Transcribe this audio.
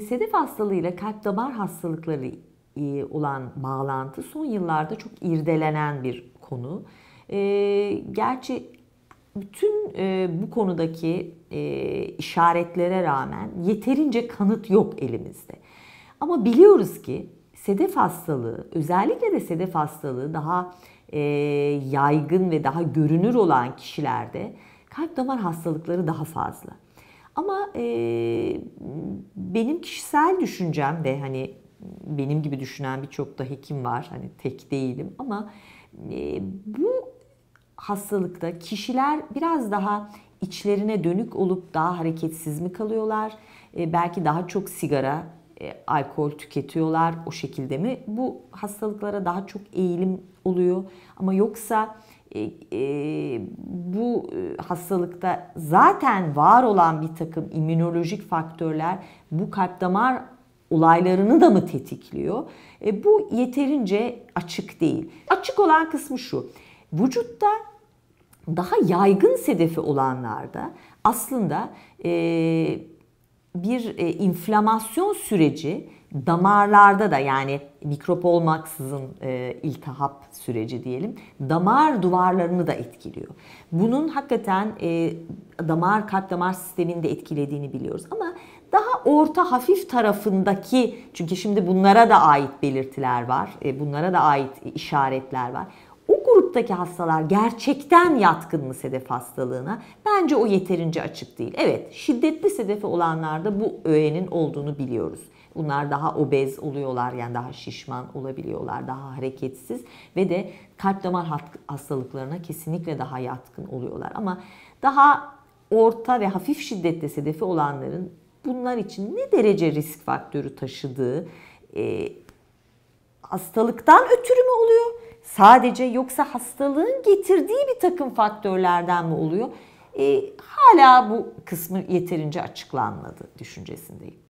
sedef hastalığıyla kalp damar hastalıkları olan bağlantı son yıllarda çok irdelenen bir konu. Gerçi bütün bu konudaki işaretlere rağmen yeterince kanıt yok elimizde. Ama biliyoruz ki sedef hastalığı, özellikle de sedef hastalığı daha yaygın ve daha görünür olan kişilerde kalp damar hastalıkları daha fazla. Ama benim kişisel düşüncem de, hani benim gibi düşünen birçok da hekim var, hani tek değilim, ama bu hastalıkta kişiler biraz daha içlerine dönük olup daha hareketsiz mi kalıyorlar? Belki daha çok sigara, alkol tüketiyorlar, o şekilde mi bu hastalıklara daha çok eğilim oluyor? Ama yoksa bu hastalıkta zaten var olan bir takım immünolojik faktörler bu kalp damar olaylarını da mı tetikliyor? Bu yeterince açık değil. Açık olan kısmı şu: vücutta daha yaygın sedefi olanlarda aslında bir inflamasyon süreci damarlarda da, yani mikrop olmaksızın iltihap süreci diyelim, damar duvarlarını da etkiliyor. Bunun hakikaten kalp damar sistemini de etkilediğini biliyoruz. Ama daha orta hafif tarafındaki, çünkü şimdi bunlara da ait belirtiler var, bunlara da ait işaretler var. O gruptaki hastalar gerçekten yatkın mı sedef hastalığına? Bence o yeterince açık değil. Evet, şiddetli sedefi olanlarda bu öğenin olduğunu biliyoruz. Bunlar daha obez oluyorlar, yani daha şişman olabiliyorlar, daha hareketsiz ve de kalp damar hastalıklarına kesinlikle daha yatkın oluyorlar. Ama daha orta ve hafif şiddetli sedefi olanların bunlar için ne derece risk faktörü taşıdığı, hastalıktan ötürü mü oluyor sadece, yoksa hastalığın getirdiği bir takım faktörlerden mi oluyor? Hala bu kısmı yeterince açıklanmadı düşüncesindeyim.